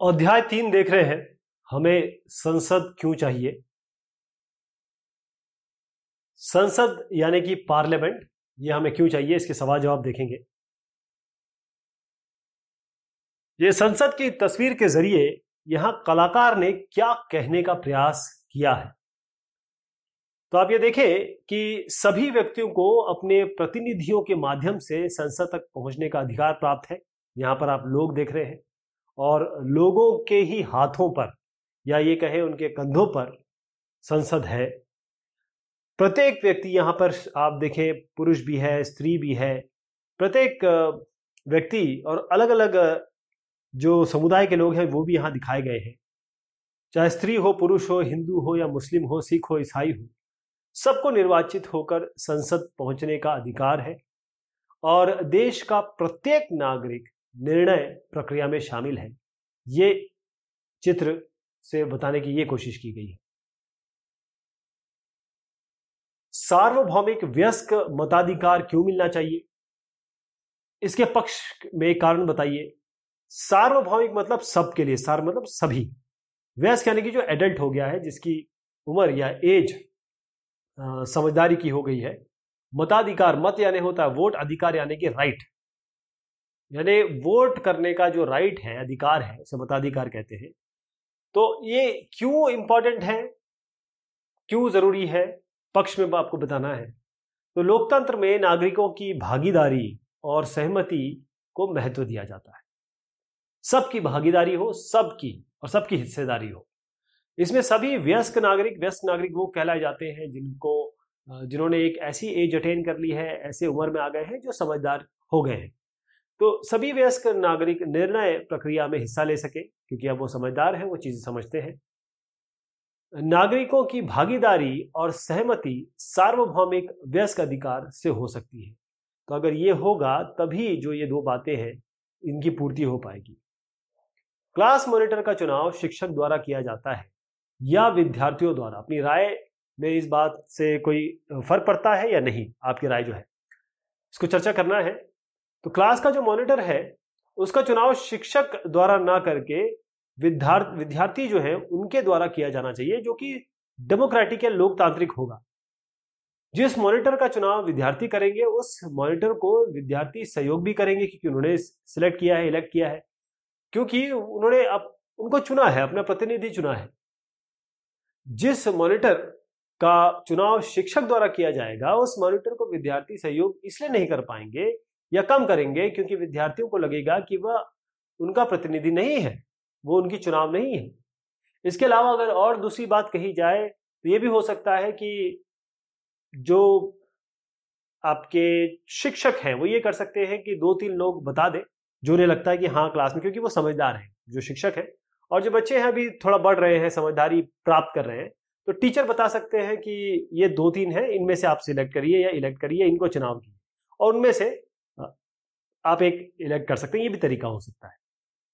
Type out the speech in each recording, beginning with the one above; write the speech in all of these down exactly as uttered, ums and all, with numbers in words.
अध्याय तीन देख रहे हैं, हमें संसद क्यों चाहिए। संसद यानी कि पार्लियामेंट, ये हमें क्यों चाहिए, इसके सवाल जवाब देखेंगे। ये संसद की तस्वीर के जरिए यहां कलाकार ने क्या कहने का प्रयास किया है। तो आप ये देखें कि सभी व्यक्तियों को अपने प्रतिनिधियों के माध्यम से संसद तक पहुंचने का अधिकार प्राप्त है। यहां पर आप लोग देख रहे हैं और लोगों के ही हाथों पर या ये कहें उनके कंधों पर संसद है। प्रत्येक व्यक्ति यहां पर आप देखें, पुरुष भी है, स्त्री भी है, प्रत्येक व्यक्ति और अलग अलग जो समुदाय के लोग हैं वो भी यहां दिखाए गए हैं। चाहे स्त्री हो, पुरुष हो, हिंदू हो या मुस्लिम हो, सिख हो, ईसाई हो, सबको निर्वाचित होकर संसद पहुंचने का अधिकार है और देश का प्रत्येक नागरिक निर्णय प्रक्रिया में शामिल है। ये चित्र से बताने की ये कोशिश की गई है। सार्वभौमिक वयस्क मताधिकार क्यों मिलना चाहिए, इसके पक्ष में एक कारण बताइए। सार्वभौमिक मतलब सबके लिए, सार्व मतलब सभी, वयस्क यानी कि जो एडल्ट हो गया है, जिसकी उम्र या एज समझदारी की हो गई है। मताधिकार, मत यानी होता है वोट, अधिकार यानी कि राइट, यानी वोट करने का जो राइट है, अधिकार है, उसे मताधिकार कहते हैं। तो ये क्यों इंपॉर्टेंट है, क्यों जरूरी है, पक्ष में आपको बताना है। तो लोकतंत्र में नागरिकों की भागीदारी और सहमति को महत्व दिया जाता है। सबकी भागीदारी हो, सबकी और सबकी हिस्सेदारी हो। इसमें सभी वयस्क नागरिक, वयस्क नागरिक वो कहलाए जाते हैं जिनको जिन्होंने एक ऐसी एज अटेन कर ली है, ऐसे उम्र में आ गए हैं जो समझदार हो गए हैं। तो सभी वयस्क नागरिक निर्णय प्रक्रिया में हिस्सा ले सके, क्योंकि अब वो समझदार हैं, वो चीजें समझते हैं। नागरिकों की भागीदारी और सहमति सार्वभौमिक वयस्क अधिकार से हो सकती है। तो अगर ये होगा तभी जो ये दो बातें हैं इनकी पूर्ति हो पाएगी। क्लास मॉनिटर का चुनाव शिक्षक द्वारा किया जाता है या विद्यार्थियों द्वारा। अपनी राय में इस बात से कोई फर्क पड़ता है या नहीं, आपकी राय जो है इसको चर्चा करना है। तो क्लास का जो मॉनिटर है उसका चुनाव शिक्षक द्वारा ना करके विद्यार्थी विद्यार्थी जो है उनके द्वारा किया जाना चाहिए, जो कि डेमोक्रेटिक या लोकतांत्रिक होगा। जिस मॉनिटर का चुनाव विद्यार्थी करेंगे उस मॉनिटर को विद्यार्थी सहयोग भी करेंगे, क्योंकि उन्होंने सिलेक्ट किया है, इलेक्ट किया है, क्योंकि उन्होंने अब उनको चुना है, अपना प्रतिनिधि चुना है। जिस मॉनिटर का चुनाव शिक्षक द्वारा किया जाएगा उस मॉनिटर को विद्यार्थी सहयोग इसलिए नहीं कर पाएंगे या कम करेंगे क्योंकि विद्यार्थियों को लगेगा कि वह उनका प्रतिनिधि नहीं है, वो उनकी चुनाव नहीं है। इसके अलावा अगर और दूसरी बात कही जाए तो ये भी हो सकता है कि जो आपके शिक्षक हैं वो ये कर सकते हैं कि दो तीन लोग बता दें जो उन्हें लगता है कि हाँ क्लास में, क्योंकि वो समझदार हैं जो शिक्षक है, और जो बच्चे हैं अभी थोड़ा बढ़ रहे हैं, समझदारी प्राप्त कर रहे हैं, तो टीचर बता सकते हैं कि ये दो तीन हैं, इनमें से आप सिलेक्ट करिए या इलेक्ट करिए, इनको चुनाव कीजिए और उनमें से आप एक इलेक्ट कर सकते हैं। ये भी तरीका हो सकता है।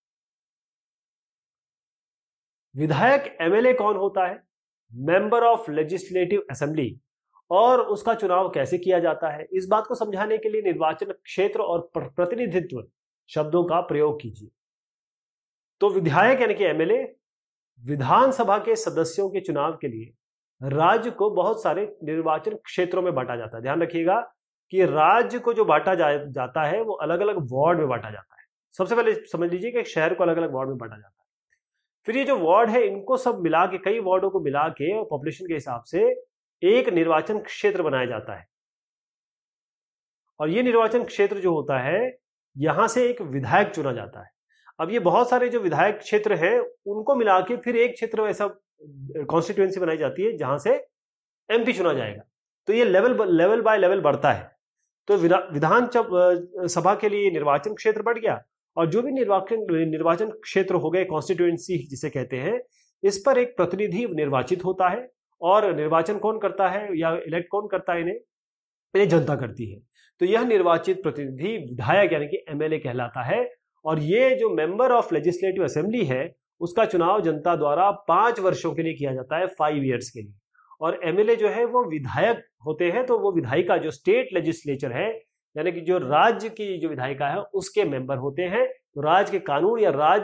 विधायक एमएलए कौन होता है, मेंबर ऑफ लेजिस्लेटिव असेंबली, और उसका चुनाव कैसे किया जाता है, इस बात को समझाने के लिए निर्वाचन क्षेत्र और प्रतिनिधित्व शब्दों का प्रयोग कीजिए। तो विधायक यानी कि एमएलए विधानसभा के सदस्यों के चुनाव के लिए राज्य को बहुत सारे निर्वाचन क्षेत्रों में बांटा जाता है। ध्यान रखिएगा कि राज्य को जो बांटा जा, जाता है वो अलग अलग वार्ड में बांटा जाता है। सबसे पहले समझ लीजिए कि एक शहर को अलग अलग वार्ड में बांटा जाता है। फिर ये जो वार्ड है इनको सब मिला के, कई वार्डों को मिला के और पॉपुलेशन के हिसाब से एक निर्वाचन क्षेत्र बनाया जाता है। और ये निर्वाचन क्षेत्र जो होता है यहां से एक विधायक चुना जाता है। अब ये बहुत सारे जो विधायक क्षेत्र हैं उनको मिला के फिर एक क्षेत्र ऐसा कॉन्स्टिट्यूएंसी बनाई जाती है जहां से एमपी चुना जाएगा। तो ये लेवल लेवल बाय लेवल बढ़ता है। तो विधान सभा के लिए निर्वाचन क्षेत्र बढ़ गया और जो भी निर्वाचन निर्वाचन क्षेत्र हो गए, कॉन्स्टिट्यूएंसी जिसे कहते हैं, इस पर एक प्रतिनिधि निर्वाचित होता है। और निर्वाचन कौन करता है या इलेक्ट कौन करता है, इन्हें इन्हें जनता करती है। तो यह निर्वाचित प्रतिनिधि विधायक यानी कि एमएलए कहलाता है। और ये जो मेंबर ऑफ लेजिस्लेटिव असेंबली है उसका चुनाव जनता द्वारा पांच वर्षों के लिए किया जाता है, फाइव ईयर्स के लिए। और एमएलए जो है वो विधायक होते हैं, तो वो विधायिका जो स्टेट लेजिस्लेचर है यानी कि जो राज्य की जो विधायिका है उसके मेंबर होते हैं। तो राज्य के कानून या राज्य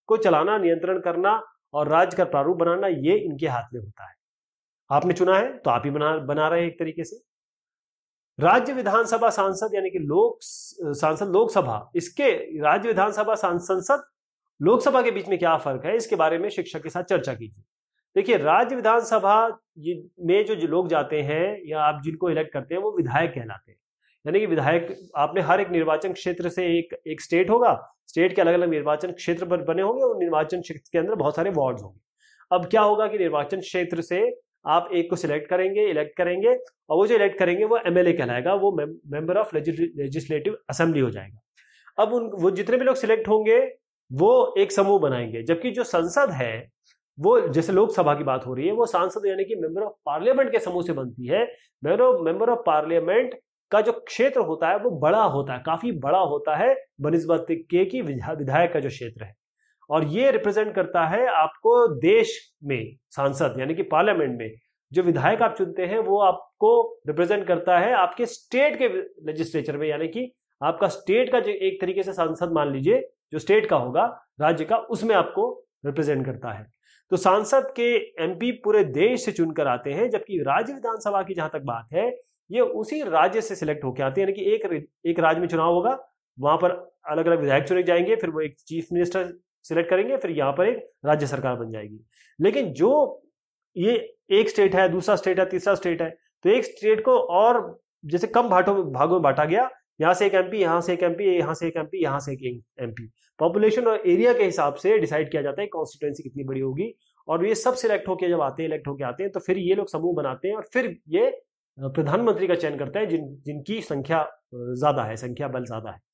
को चलाना, नियंत्रण करना और राज्य का प्रारूप बनाना, ये इनके हाथ में होता है। आपने चुना है तो आप ही बना बना रहे हैं एक तरीके से। राज्य विधानसभा सांसद यानी कि लोक सांसद लोकसभा, इसके राज्य विधानसभा संसद लोकसभा के बीच में क्या फर्क है, इसके बारे में शिक्षक के साथ चर्चा कीजिए। देखिए, राज्य विधानसभा में जो, जो लोग जाते हैं या आप जिनको इलेक्ट करते हैं वो विधायक कहलाते हैं। यानी कि विधायक, आपने हर एक निर्वाचन क्षेत्र से एक एक स्टेट होगा, स्टेट के अलग अलग निर्वाचन क्षेत्र बने होंगे और निर्वाचन क्षेत्र के अंदर बहुत सारे वार्ड होंगे। अब क्या होगा कि निर्वाचन क्षेत्र से आप एक को सिलेक्ट करेंगे, इलेक्ट करेंगे, और वो जो इलेक्ट करेंगे वो एमएलए कहलाएगा, वो मेंबर ऑफ लेजिस्लेटिव असेंबली हो जाएगा। अब उन वो जितने भी लोग सिलेक्ट होंगे वो एक समूह बनाएंगे, जबकि जो संसद है वो, जैसे लोकसभा की बात हो रही है, वो सांसद यानी कि मेंबर ऑफ पार्लियामेंट के समूह से बनती है। मेंबर ऑफ पार्लियामेंट का जो क्षेत्र होता है वो बड़ा होता है, काफी बड़ा होता है बनिस्बत के कि विधायक का जो क्षेत्र है, और ये रिप्रेजेंट करता है आपको देश में। सांसद यानी कि पार्लियामेंट में जो विधायक आप चुनते हैं वो आपको रिप्रेजेंट करता है आपके स्टेट के लेजिस्लेचर में, यानी कि आपका स्टेट का जो एक तरीके से सांसद मान लीजिए, जो स्टेट का होगा, राज्य का, उसमें आपको रिप्रेजेंट करता है। तो सांसद के एमपी पूरे देश से चुनकर आते हैं, जबकि राज्य विधानसभा की जहां तक बात है ये उसी राज्य से सिलेक्ट होकर आते हैं। यानी कि एक एक राज्य में चुनाव होगा, वहां पर अलग अलग विधायक चुने जाएंगे, फिर वो एक चीफ मिनिस्टर सिलेक्ट करेंगे, फिर यहाँ पर एक राज्य सरकार बन जाएगी। लेकिन जो ये एक स्टेट है, दूसरा स्टेट है, तीसरा स्टेट है, तो एक स्टेट को और जैसे कम भागों भागों में बांटा गया, यहाँ से एक एमपी, यहाँ से एक एमपी, यहाँ से एक एमपी, यहाँ से एक एमपी, पॉपुलेशन और एरिया के हिसाब से डिसाइड किया जाता है कॉन्स्टिट्यूएंसी कितनी बड़ी होगी। और ये सब सिलेक्ट होकर जब आते हैं, इलेक्ट होकर आते हैं, तो फिर ये लोग समूह बनाते हैं और फिर ये प्रधानमंत्री का चयन करता है जिन जिनकी संख्या ज्यादा है, संख्या बल ज्यादा है।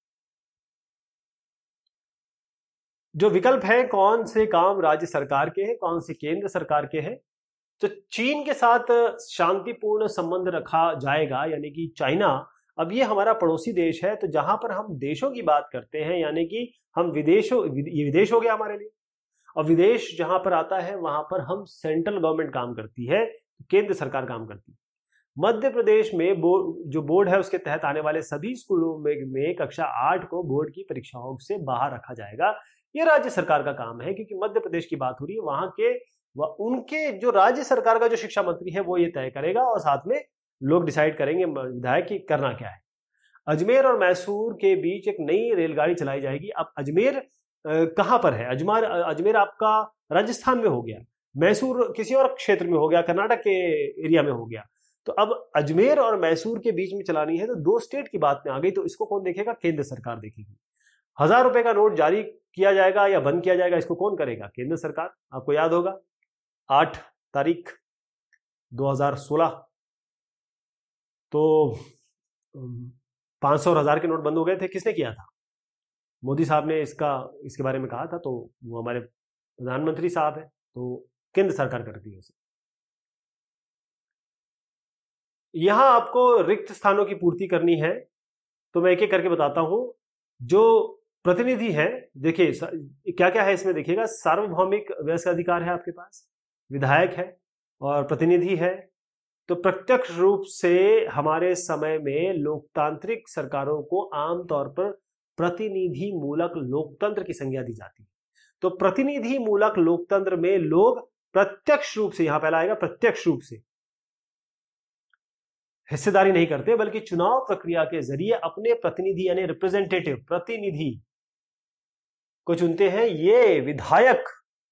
जो विकल्प है, कौन से काम राज्य सरकार के हैं, कौन से केंद्र सरकार के हैं। तो चीन के साथ शांतिपूर्ण संबंध रखा जाएगा, यानी कि चाइना, अब ये हमारा पड़ोसी देश है, तो जहां पर हम देशों की बात करते हैं, यानी कि हम विदेशों, ये विदेश हो गया हमारे लिए, और विदेश जहां पर आता है वहां पर हम सेंट्रल गवर्नमेंट काम करती है, केंद्र सरकार काम करती है। मध्य प्रदेश में बोर्ड, जो बोर्ड है, उसके तहत आने वाले सभी स्कूलों में, में कक्षा आठ को बोर्ड की परीक्षाओं से बाहर रखा जाएगा। ये राज्य सरकार का काम है, क्योंकि मध्य प्रदेश की बात हो रही है, वहां के व उनके जो राज्य सरकार का जो शिक्षा मंत्री है वो ये तय करेगा, और साथ में लोग डिसाइड करेंगे विधायक की करना क्या है। अजमेर और मैसूर के बीच एक नई रेलगाड़ी चलाई जाएगी। अब अजमेर कहां पर है? अजमेर अजमेर आपका राजस्थान में हो गया, मैसूर किसी और क्षेत्र में हो गया, कर्नाटक के एरिया में हो गया। तो अब अजमेर और मैसूर के बीच में चलानी है, तो दो स्टेट की बात में आ गई, तो इसको कौन देखेगा? केंद्र सरकार देखेगी। हजार रुपए का नोट जारी किया जाएगा या बंद किया जाएगा, इसको कौन करेगा? केंद्र सरकार। आपको याद होगा आठ तारीख दो हज़ार सोलह तो पांच सौ और हजार के नोट बंद हो गए थे। किसने किया था? मोदी साहब ने इसका इसके बारे में कहा था, तो वो हमारे प्रधानमंत्री साहब है, तो केंद्र सरकार करती है उसे। यहां आपको रिक्त स्थानों की पूर्ति करनी है, तो मैं एक एक करके बताता हूं। जो प्रतिनिधि है, देखिए क्या क्या है इसमें, देखिएगा। सार्वभौमिक वयस्क अधिकार है आपके पास, विधायक है और प्रतिनिधि है। तो प्रत्यक्ष रूप से हमारे समय में लोकतांत्रिक सरकारों को आमतौर पर प्रतिनिधि मूलक लोकतंत्र की संज्ञा दी जाती है। तो प्रतिनिधि मूलक लोकतंत्र में लोग प्रत्यक्ष रूप से, यहां पहला आएगा प्रत्यक्ष रूप से, हिस्सेदारी नहीं करते, बल्कि चुनाव प्रक्रिया के जरिए अपने प्रतिनिधि यानी रिप्रेजेंटेटिव, प्रतिनिधि को चुनते हैं। ये विधायक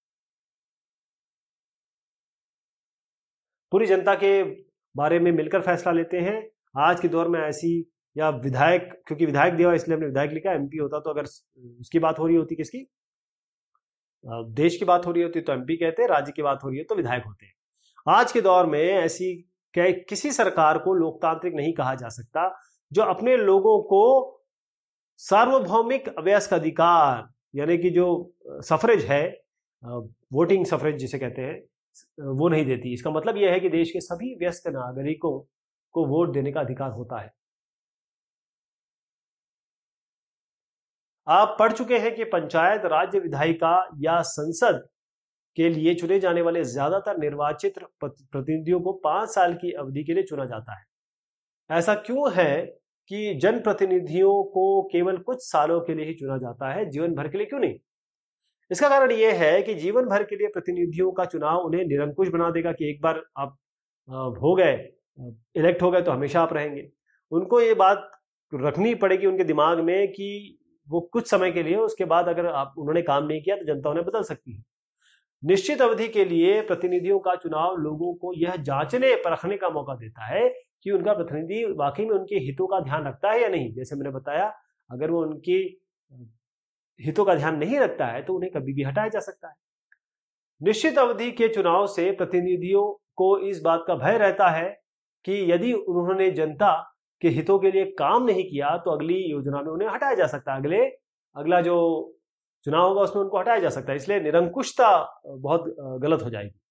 पूरी जनता के बारे में मिलकर फैसला लेते हैं। आज के दौर में ऐसी, या विधायक, क्योंकि विधायक दिया इसलिए हमने विधायक लिखा, एमपी होता तो अगर उसकी बात हो रही होती, किसकी, देश की बात हो रही होती तो एमपी कहते, राज्य की बात हो रही है तो विधायक होते हैं। आज के दौर में ऐसी किसी सरकार को लोकतांत्रिक नहीं कहा जा सकता जो अपने लोगों को सार्वभौमिक वयस्क अधिकार, यानी कि जो सफरेज है, वोटिंग सफरेज जिसे कहते हैं, वो नहीं देती। इसका मतलब यह है कि देश के सभी वयस्क नागरिकों को वोट देने का अधिकार होता है। आप पढ़ चुके हैं कि पंचायत, राज्य विधायिका या संसद के लिए चुने जाने वाले ज्यादातर निर्वाचित प्रतिनिधियों को पांच साल की अवधि के लिए चुना जाता है। ऐसा क्यों है कि जनप्रतिनिधियों को केवल कुछ सालों के लिए ही चुना जाता है, जीवन भर के लिए क्यों नहीं? इसका कारण यह है कि जीवन भर के लिए प्रतिनिधियों का चुनाव उन्हें निरंकुश बना देगा कि एक बार आप हो गए, इलेक्ट हो गए तो हमेशा आप रहेंगे। उनको ये बात रखनी पड़ेगी उनके दिमाग में कि वो कुछ समय के लिए, उसके बाद अगर आप उन्होंने काम नहीं किया तो जनता उन्हें बदल सकती है। निश्चित अवधि के लिए प्रतिनिधियों का चुनाव लोगों को यह जांचने परखने का मौका देता है कि उनका प्रतिनिधि वाकई में उनके हितों का ध्यान रखता है या नहीं। जैसे मैंने बताया, अगर वो उनके हितों का ध्यान नहीं रखता है तो उन्हें कभी भी हटाया जा सकता है। निश्चित अवधि के चुनाव से प्रतिनिधियों को इस बात का भय रहता है कि यदि उन्होंने जनता के हितों के लिए काम नहीं किया तो अगली योजना में उन्हें हटाया जा सकता है, अगले अगला जो चुनाव होगा उसमें उनको हटाया जा सकता है। इसलिए निरंकुशता बहुत गलत हो जाएगी।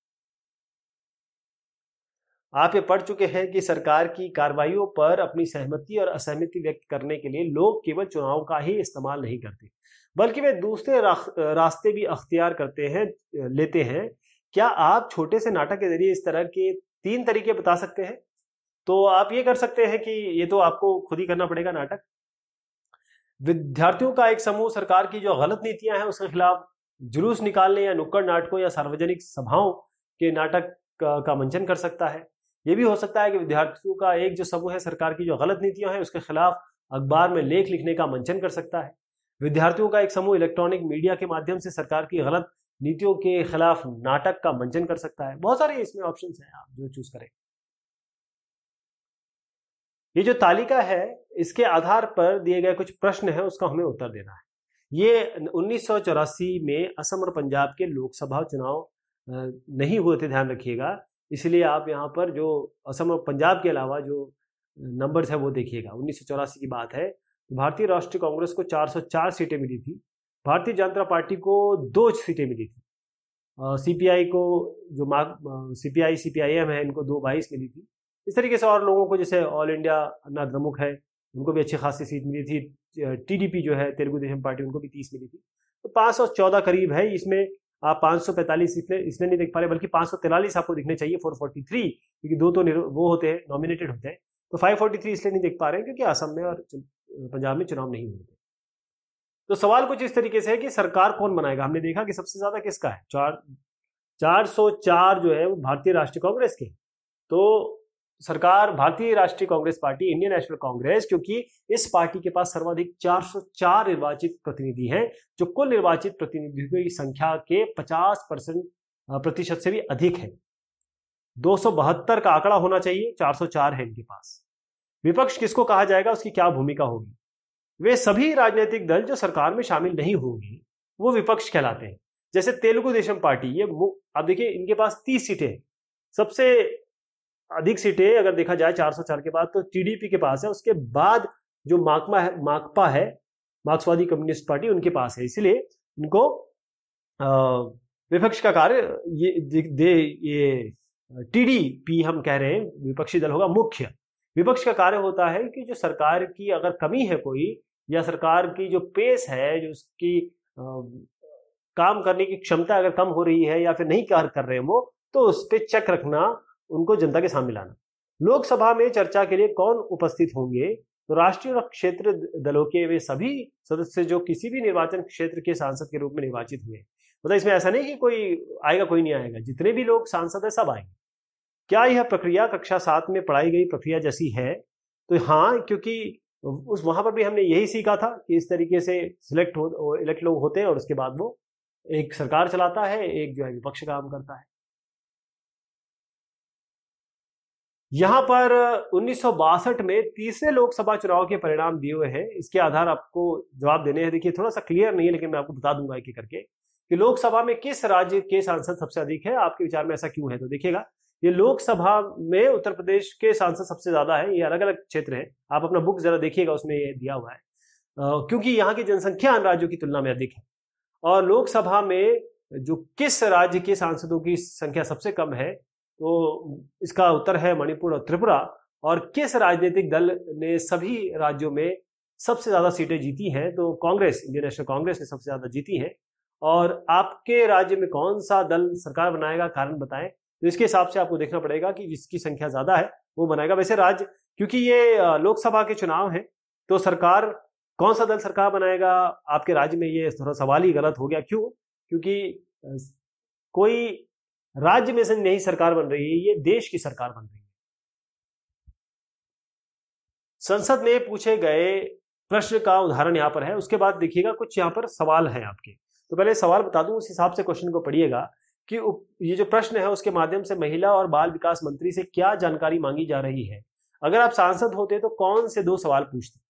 आप ये पढ़ चुके हैं कि सरकार की कार्रवाइयों पर अपनी सहमति और असहमति व्यक्त करने के लिए लोग केवल चुनाव का ही इस्तेमाल नहीं करते, बल्कि वे दूसरे रास्ते भी अख्तियार करते हैं लेते हैं। क्या आप छोटे से नाटक के जरिए इस तरह के तीन तरीके बता सकते हैं? तो आप ये कर सकते हैं कि ये तो आपको खुद ही करना पड़ेगा नाटक। विद्यार्थियों का एक समूह सरकार की जो गलत नीतियां हैं उसके खिलाफ जुलूस निकालने या नुक्कड़ नाटकों या सार्वजनिक सभाओं के नाटक का, का मंचन कर सकता है। यह भी हो सकता है कि विद्यार्थियों का एक जो समूह है सरकार की जो गलत नीतियां हैं उसके खिलाफ अखबार में लेख लिखने का मंचन कर सकता है। विद्यार्थियों का एक समूह इलेक्ट्रॉनिक मीडिया के माध्यम से सरकार की गलत नीतियों के खिलाफ नाटक का मंचन कर सकता है। बहुत सारे इसमें ऑप्शंस हैं, आप जो चूज करें। ये जो तालिका है इसके आधार पर दिए गए कुछ प्रश्न है, उसका हमें उत्तर देना है। ये उन्नीस सौ चौरासी में असम और पंजाब के लोकसभा चुनाव नहीं हुए थे, ध्यान रखिएगा। इसलिए आप यहाँ पर जो असम और पंजाब के अलावा जो नंबर्स है वो देखिएगा। उन्नीस सौ चौरासी की बात है। भारतीय राष्ट्रीय कांग्रेस को चार सौ चार सीटें मिली थी, भारतीय जनता पार्टी को दो सीटें मिली थी, सीपीआई को जो सीपीआई सीपीआईएम है इनको दो बाईस मिली थी। इस तरीके से और लोगों को, जैसे ऑल इंडिया अन्ना द्रमुक है उनको भी अच्छी खासी सीट मिली थी। टीडीपी जो है तेलुगु देशम पार्टी, उनको भी तीस मिली थी। तो पाँच सौ चौदह करीब है। इसमें आप पाँच सौ पैंतालीस इसलिए इसलिए नहीं देख पा रहे, बल्कि पाँच सौ तैंतालीस आपको दिखने चाहिए, चार सौ तैंतालीस, क्योंकि दो तो वो होते हैं, नॉमिनेटेड होते हैं। तो पाँच सौ तैंतालीस इसलिए नहीं देख पा रहे हैं क्योंकि असम में और पंजाब में चुनाव नहीं हुए थे। तो सवाल कुछ इस तरीके से है कि सरकार कौन बनाएगा। हमने देखा कि सबसे ज्यादा किसका है, चार चार सौ चार जो है वो भारतीय राष्ट्रीय कांग्रेस के। तो सरकार भारतीय राष्ट्रीय Congress party, Indian National Congress, क्योंकि इस पार्टी के पास सर्वाधिक चार सौ चार निर्वाचित प्रतिनिधि हैं, जो कुल निर्वाचित प्रतिनिधियों की संख्या के पचास परसेंट प्रतिशत से भी अधिक है। दो सौ बहत्तर का आंकड़ा होना चाहिए, चार सौ चार है इनके पास। विपक्ष किसको कहा जाएगा, उसकी क्या भूमिका होगी? वे सभी राजनीतिक दल जो सरकार में शामिल नहीं होंगे वो विपक्ष कहलाते हैं। जैसे तेलुगु देशम पार्टी, ये अब देखिए इनके पास तीस सीटें, सबसे अधिक सीटें अगर देखा जाए चार सौ चार के बाद तो टीडीपी के पास है। उसके बाद जो माकपा है माकपा है मार्क्सवादी कम्युनिस्ट पार्टी, उनके पास है। इसलिए इनको विपक्ष का कार्य ये दे ये टीडीपी हम कह रहे हैं, विपक्षी दल होगा मुख्य। विपक्ष का कार्य होता है कि जो सरकार की अगर कमी है कोई, या सरकार की जो पेस है, जो उसकी आ, काम करने की क्षमता अगर कम हो रही है या फिर नहीं कार्य कर रहे हैं वो, तो उस पर चेक रखना, उनको जनता के सामने लाना। लोकसभा में चर्चा के लिए कौन उपस्थित होंगे? तो राष्ट्रीय और क्षेत्र दलों के वे सभी सदस्य जो किसी भी निर्वाचन क्षेत्र के सांसद के रूप में निर्वाचित हुए। मतलब इसमें ऐसा नहीं कि कोई आएगा कोई नहीं आएगा, जितने भी लोग सांसद है सब आएंगे। क्या यह प्रक्रिया कक्षा सात में पढ़ाई गई प्रक्रिया जैसी है? तो हाँ, क्योंकि उस वहां पर भी हमने यही सीखा था कि इस तरीके से सिलेक्ट हो इलेक्ट लोग होते हैं और उसके बाद वो एक सरकार चलाता है, एक जो है विपक्ष काम करता है। यहां पर उन्नीस सौ बासठ में तीसरे लोकसभा चुनाव के परिणाम दिए हुए हैं। इसके आधार आपको जवाब देने हैं। देखिए थोड़ा सा क्लियर नहीं है, लेकिन मैं आपको बता दूंगा एक एक करके कि लोकसभा में किस राज्य के सांसद सबसे अधिक है। आपके विचार में ऐसा क्यों है? तो देखिएगा, ये लोकसभा में उत्तर प्रदेश के सांसद सबसे ज्यादा है। ये अलग अलग क्षेत्र है, आप अपना बुक जरा देखिएगा, उसमें ये दिया हुआ है। क्योंकि यहाँ की जनसंख्या अन्य राज्यों की तुलना में अधिक है। और लोकसभा में जो किस राज्य के सांसदों की संख्या सबसे कम है, तो इसका उत्तर है मणिपुर और त्रिपुरा। और किस राजनीतिक दल ने सभी राज्यों में सबसे ज्यादा सीटें जीती हैं? तो कांग्रेस, इंडियन नेशनल कांग्रेस ने सबसे ज्यादा जीती हैं। और आपके राज्य में कौन सा दल सरकार बनाएगा, कारण बताएं। तो इसके हिसाब से आपको देखना पड़ेगा कि जिसकी संख्या ज्यादा है वो बनाएगा। वैसे राज्य, क्योंकि ये लोकसभा के चुनाव है तो सरकार कौन सा दल सरकार बनाएगा आपके राज्य में, ये थोड़ा सवाल ही गलत हो गया। क्यों? क्योंकि कोई राज्य में से नहीं सरकार बन रही है, ये देश की सरकार बन रही है। संसद में पूछे गए प्रश्न का उदाहरण यहां पर है, उसके बाद देखिएगा कुछ यहां पर सवाल हैं आपके। तो पहले सवाल बता दूं, उस हिसाब से क्वेश्चन को पढ़िएगा कि ये जो प्रश्न है उसके माध्यम से महिला और बाल विकास मंत्री से क्या जानकारी मांगी जा रही है। अगर आप सांसद होते तो कौन से दो सवाल पूछते?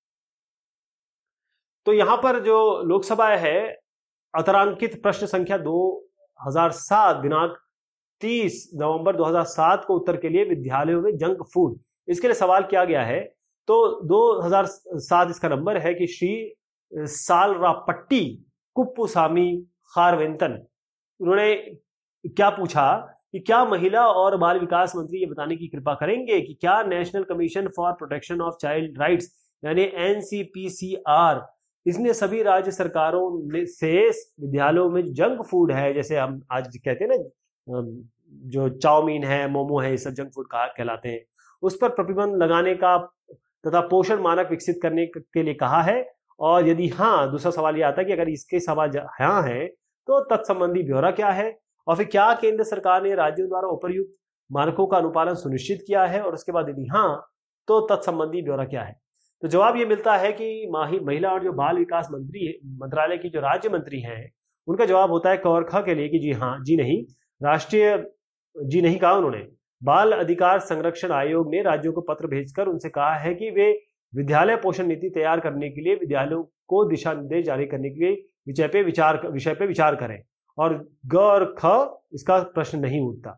तो यहां पर जो लोकसभा है, अतरांकित प्रश्न संख्या दो हजार सात दिनांक तीस नवंबर दो हजार सात को उत्तर के लिए विद्यालयों में जंक फूड, इसके लिए सवाल किया गया है। तो दो हजार सात इसका नंबर है कि श्री सालरापट्टी कुप्पुसामी खारवेंतन, उन्होंने क्या पूछा कि क्या महिला और बाल विकास मंत्री ये बताने की कृपा करेंगे कि क्या National Commission for Protection of Child Rights यानी N C P C R, इसने सभी राज्य सरकारों से विद्यालयों में जंक फूड है, जैसे हम आज कहते हैं ना, जो चाउमीन है, मोमो है, ये सब जंक फूड कहलाते हैं, उस पर प्रतिबंध लगाने का तथा पोषण मानक विकसित करने के लिए कहा है। और यदि हाँ, दूसरा सवाल यह आता है कि अगर इसके सवाल हाँ है तो तत्संबंधी ब्यौरा क्या है, और फिर क्या केंद्र सरकार ने राज्यों द्वारा उपर्युक्त मानकों का अनुपालन सुनिश्चित किया है, और उसके बाद यदि हाँ तो तत्संबंधी ब्यौरा क्या है। तो जवाब ये मिलता है कि महिला और जो बाल विकास मंत्री मंत्रालय की जो राज्य मंत्री हैं, उनका जवाब होता है क और ख के लिए कि जी हाँ, जी नहीं। राष्ट्रीय जी नहीं कहा उन्होंने। बाल अधिकार संरक्षण आयोग ने राज्यों को पत्र भेजकर उनसे कहा है कि वे विद्यालय पोषण नीति तैयार करने के लिए विद्यालयों को दिशा निर्देश जारी करने के लिए विषय पे विचार विषय पे विचार करें, और ग और ख इसका प्रश्न नहीं उठता।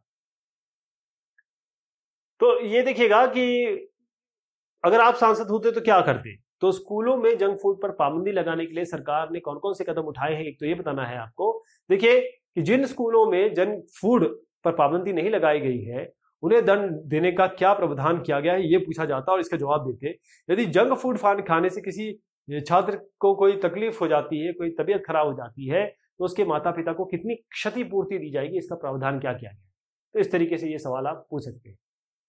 तो ये देखिएगा कि अगर आप सांसद होते तो क्या करते। तो स्कूलों में जंक फूड पर पाबंदी लगाने के लिए सरकार ने कौन कौन से कदम उठाए हैं, एक तो ये बताना है आपको। देखिए कि जिन स्कूलों में जंक फूड पर पाबंदी नहीं लगाई गई है, उन्हें दंड देने का क्या प्रावधान किया गया है, ये पूछा जाता और इसका जवाब देते। यदि जंक फूड खाने से किसी छात्र को कोई तकलीफ हो जाती है, कोई तबीयत खराब हो जाती है, तो उसके माता पिता को कितनी क्षतिपूर्ति दी जाएगी, इसका प्रावधान क्या किया गया। तो इस तरीके से ये सवाल आप पूछ सकते हैं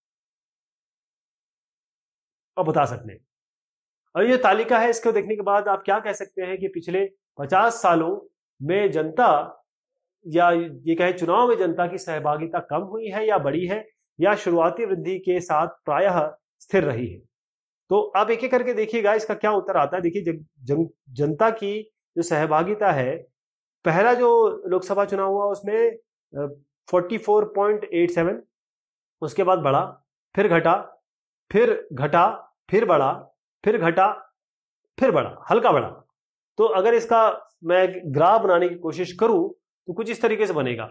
और बता सकते हैं। और ये तालिका है, इसको देखने के बाद आप क्या कह सकते हैं कि पिछले पचास सालों में जनता, या ये कहे चुनाव में जनता की सहभागिता कम हुई है या बढ़ी है, या शुरुआती वृद्धि के साथ प्रायः स्थिर रही है। तो आप एक एक करके देखिएगा इसका क्या उत्तर आता है। देखिए जन, जन, जनता की जो सहभागिता है, पहला जो लोकसभा चुनाव हुआ उसमें चौवालीस पॉइंट सत्तासी, उसके बाद बढ़ा, फिर घटा, फिर घटा, फिर बढ़ा, फिर घटा, फिर बढ़ा, हल्का बढ़ा। तो अगर इसका मैं ग्राफ बनाने की कोशिश करूं तो कुछ इस तरीके से बनेगा।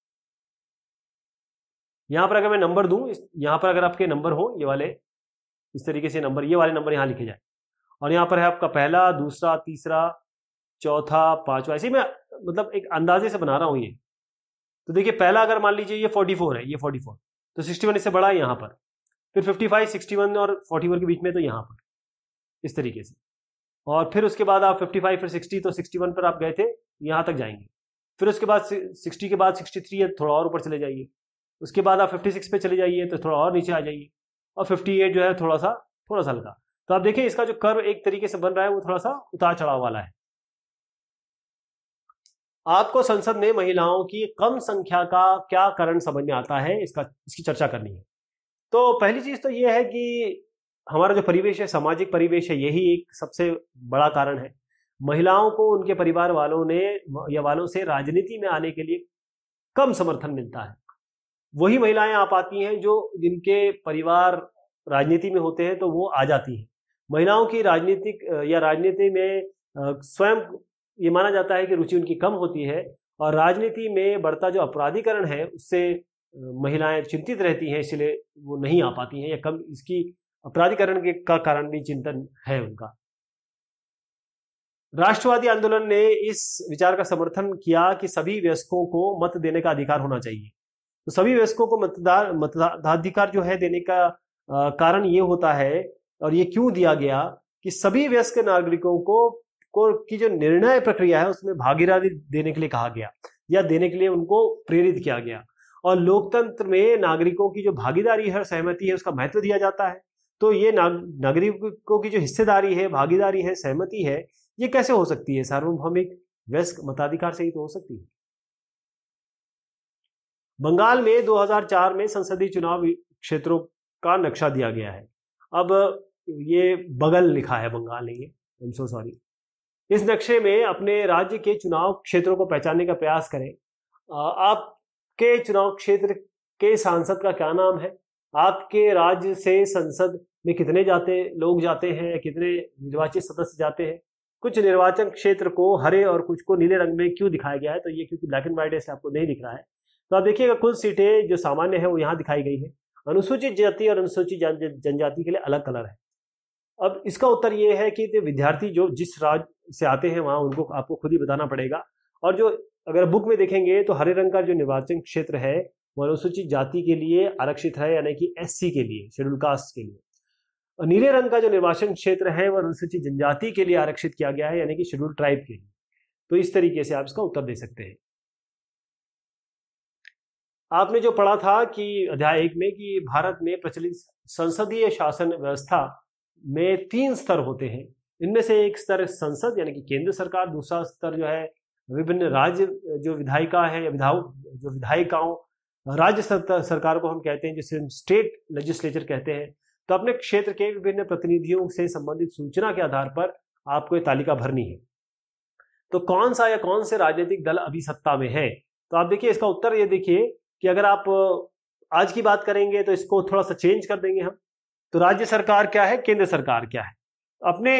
यहां पर अगर मैं नंबर दूं, यहां पर अगर आपके नंबर हो ये वाले, इस तरीके से नंबर, ये वाले नंबर यहां लिखे जाए, और यहां पर है आपका पहला, दूसरा, तीसरा, चौथा, पांचवा, ऐसे मैं मतलब एक अंदाजे से बना रहा हूं ये। तो देखिए पहला अगर मान लीजिए ये चौवालीस है, ये चौवालीस, तो इकसठ इससे बड़ा है यहां पर, फिर पचपन, इकसठ और इकतालीस के बीच में, तो यहां पर इस तरीके से, और फिर उसके बाद आप पचपन फिर साठ, तो इकसठ पर आप गए थे, यहां तक जाएंगे। फिर उसके बाद साठ के बाद तिरसठ है, थोड़ा और ऊपर चले जाइए। उसके बाद आप छप्पन पे चले जाइए तो थोड़ा और नीचे आ जाइए, और अट्ठावन जो है थोड़ा सा थोड़ा सा हल्का। तो आप देखिए इसका जो कर्व एक तरीके से बन रहा है वो थोड़ा सा उतार चढ़ाव वाला है। आपको संसद में महिलाओं की कम संख्या का क्या कारण समझ में आता है, इसका इसकी चर्चा करनी है। तो पहली चीज तो ये है कि हमारा जो परिवेश है, सामाजिक परिवेश है, यही एक सबसे बड़ा कारण है। महिलाओं को उनके परिवार वालों ने या वालों से राजनीति में आने के लिए कम समर्थन मिलता है। वही महिलाएं आ पाती हैं जो जिनके परिवार राजनीति में होते हैं, तो वो आ जाती हैं। महिलाओं की राजनीतिक या राजनीति में स्वयं ये माना जाता है कि रुचि उनकी कम होती है, और राजनीति में बढ़ता जो अपराधीकरण है उससे महिलाएं चिंतित रहती हैं, इसलिए वो नहीं आ पाती हैं, या कम इसकी अपराधीकरण के का कारण भी चिंतन है उनका। राष्ट्रवादी आंदोलन ने इस विचार का समर्थन किया कि सभी वयस्कों को मत देने का अधिकार होना चाहिए। तो सभी वयस्कों को मतदार मताधिकार जो है देने का आ, कारण ये होता है, और ये क्यों दिया गया कि सभी वयस्क नागरिकों को, को की जो निर्णय प्रक्रिया है उसमें भागीदारी देने के लिए कहा गया, या देने के लिए उनको प्रेरित किया गया। और लोकतंत्र में नागरिकों की जो भागीदारी है, सहमति है, उसका महत्व दिया जाता है। तो ये नागरिकों की जो हिस्सेदारी है, भागीदारी है, सहमति है, ये कैसे हो सकती है? सार्वभौमिक वयस्क मताधिकार से ही तो हो सकती है। बंगाल में दो हज़ार चार में संसदीय चुनाव क्षेत्रों का नक्शा दिया गया है। अब ये बगल लिखा है, बंगाल नहीं है, आई एम सो सॉरी। इस नक्शे में अपने राज्य के चुनाव क्षेत्रों को पहचानने का प्रयास करें। आपके चुनाव क्षेत्र के सांसद का क्या नाम है, आपके राज्य से संसद में कितने जाते लोग जाते हैं, कितने निर्वाचित सदस्य जाते हैं। कुछ निर्वाचन क्षेत्र को हरे और कुछ को नीले रंग में क्यों दिखाया गया है, तो ये क्योंकि ब्लैक एंड व्हाइट है, आपको नहीं दिख रहा है। तो आप देखिएगा कुल सीटें जो सामान्य है वो यहाँ दिखाई गई है। अनुसूचित जाति और अनुसूचित जनजाति के लिए अलग कलर है। अब इसका उत्तर ये है कि विद्यार्थी जो जिस राज्य से आते हैं वहां उनको आपको खुद ही बताना पड़ेगा। और जो अगर बुक में देखेंगे तो हरे रंग का जो निर्वाचन क्षेत्र है वो अनुसूचित जाति के लिए आरक्षित है, यानी कि एससी के लिए, शेड्यूल कास्ट के लिए। और नीले रंग का जो निर्वाचन क्षेत्र है वह अनुसूचित जनजाति के लिए आरक्षित किया गया है, यानी कि शेड्यूल ट्राइब के लिए। तो इस तरीके से आप इसका उत्तर दे सकते हैं। आपने जो पढ़ा था कि अध्याय एक में कि भारत में प्रचलित संसदीय शासन व्यवस्था में तीन स्तर होते हैं। इनमें से एक स्तर संसद यानी कि केंद्र सरकार, दूसरा स्तर जो है विभिन्न राज्य जो विधायिका है या विधायक जो विधायिकाओं, राज्य सरकार को हम कहते हैं जिसे स्टेट लेजिस्लेचर कहते हैं। तो अपने क्षेत्र के विभिन्न प्रतिनिधियों से संबंधित सूचना के आधार पर आपको ये तालिका भरनी है। तो कौन सा या कौन से राजनीतिक दल अभी सत्ता में है, तो आप देखिए इसका उत्तर ये देखिए कि अगर आप आज की बात करेंगे तो इसको थोड़ा सा चेंज कर देंगे हम। तो राज्य सरकार क्या है, केंद्र सरकार क्या है, अपने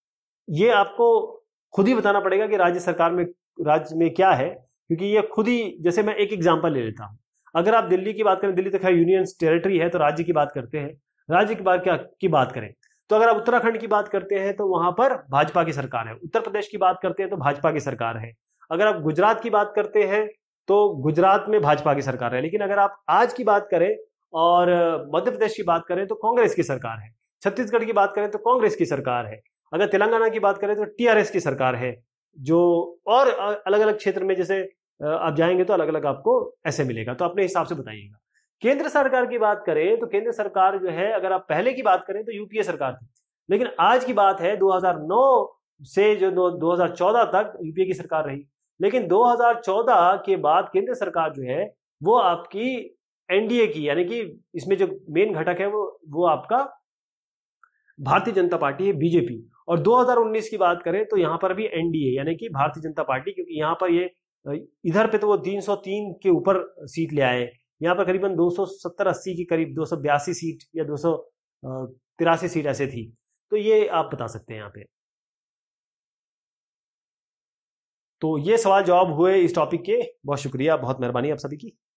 ये आपको खुद ही बताना पड़ेगा कि राज्य सरकार में राज्य में क्या है, क्योंकि ये खुद ही, जैसे मैं एक एग्जांपल ले लेता हूं। अगर आप दिल्ली की बात करें, दिल्ली तो खैर यूनियन टेरिटरी है, तो राज्य की बात करते हैं। राज्य की बात क्या की बात करें तो अगर आप उत्तराखंड की बात करते हैं तो वहां पर भाजपा की सरकार है। उत्तर प्रदेश की बात करते हैं तो भाजपा की सरकार है। अगर आप गुजरात की बात करते हैं तो गुजरात में भाजपा की सरकार है। लेकिन अगर आप आज की बात करें और मध्य प्रदेश की बात करें तो कांग्रेस की सरकार है। छत्तीसगढ़ की बात करें तो कांग्रेस की सरकार है। अगर तेलंगाना की बात करें तो टीआरएस की सरकार है। जो और अलग अलग क्षेत्र में जैसे आप जाएंगे तो अलग अलग आपको ऐसे मिलेगा, तो अपने हिसाब से बताइएगा। केंद्र सरकार की बात करें तो केंद्र सरकार जो है, अगर आप पहले की बात करें तो यूपीए सरकार थी, लेकिन आज की बात है दो हज़ार नौ से जो दो हज़ार चौदह तक यूपीए की सरकार रही। लेकिन दो हज़ार चौदह के बाद केंद्र सरकार जो है वो आपकी एनडीए की, यानी कि इसमें जो मेन घटक है वो वो आपका भारतीय जनता पार्टी है, बीजेपी। और दो हज़ार उन्नीस की बात करें तो यहाँ पर भी एनडीए यानी कि भारतीय जनता पार्टी, क्योंकि यहाँ पर ये इधर पे तो वो तीन सौ तीन के ऊपर सीट ले आए, यहाँ पर करीबन दो सौ सत्तर अस्सी की करीब दो सौ बयासी सीट या दो सौ तिरासी सीट ऐसे थी। तो ये आप बता सकते हैं यहाँ पे। तो ये सवाल जवाब हुए इस टॉपिक के। बहुत शुक्रिया, बहुत मेहरबानी आप सभी की।